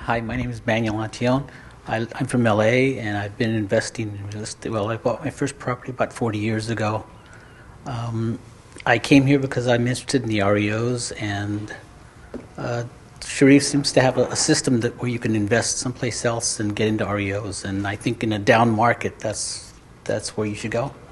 Hi, my name is Manuel A. I'm from LA, and I've been investing in real estate. Well, I bought my first property about 40 years ago. I came here because I'm interested in the REOs, and Cherif seems to have a system where you can invest someplace else and get into REOs. And I think in a down market, that's where you should go.